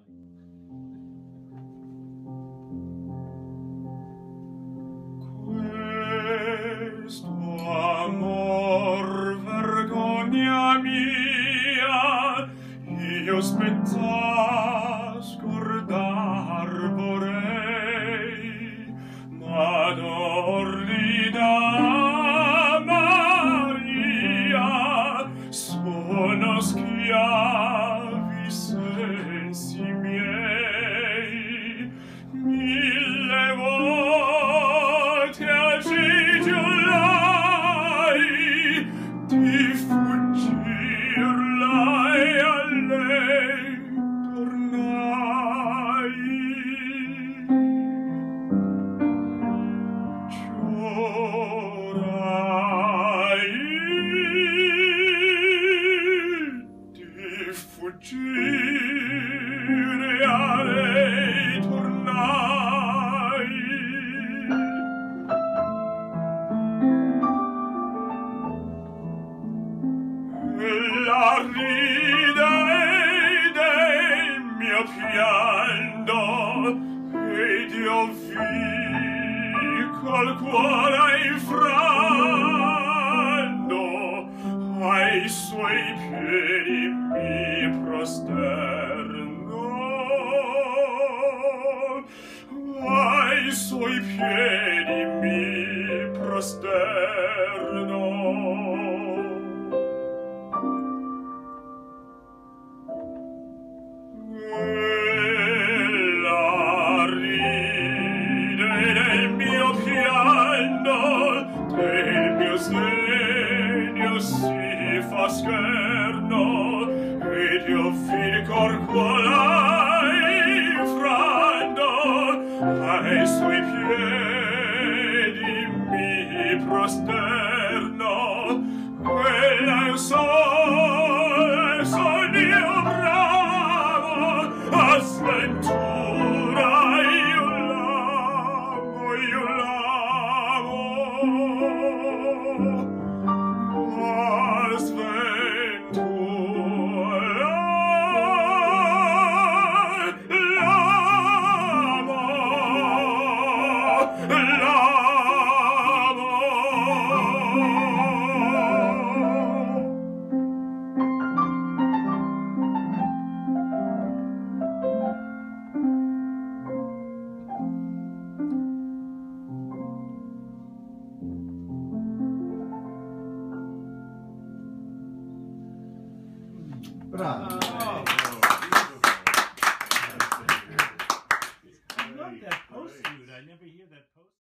Questo amor, vergogna mia, io spetta scordar vorrei, ma d'orrida Maria sono schiavi sensi miei. Mille volte agigiolai di fuggirla e a lei tornai. Ciorai di fuggire a lei tornai. Ella ride del mio pianto ed io vi col cuore infranno ai suoi piedi mi prosterno, ai suoi piedi mi prosterno. Ella ride del mio pianto, del mio sdegno si fa scherno, ed io vi cor cuore infranno, ai suoi piedi mi prosterno. Quella è un sogno bravo, a sventura io l'amo, a sventura l'amo. Bravo. I love that post, dude. I never hear that post.